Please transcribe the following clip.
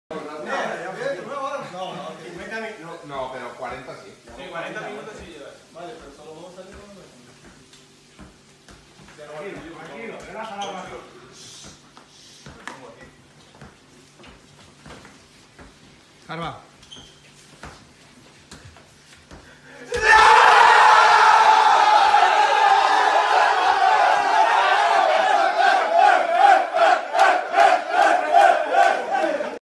No, pero 40 sí. Sí, 40 minutos sí llevas. Vale, pero solo vamos a salir con Tranquilo, relaja la mano. Carva.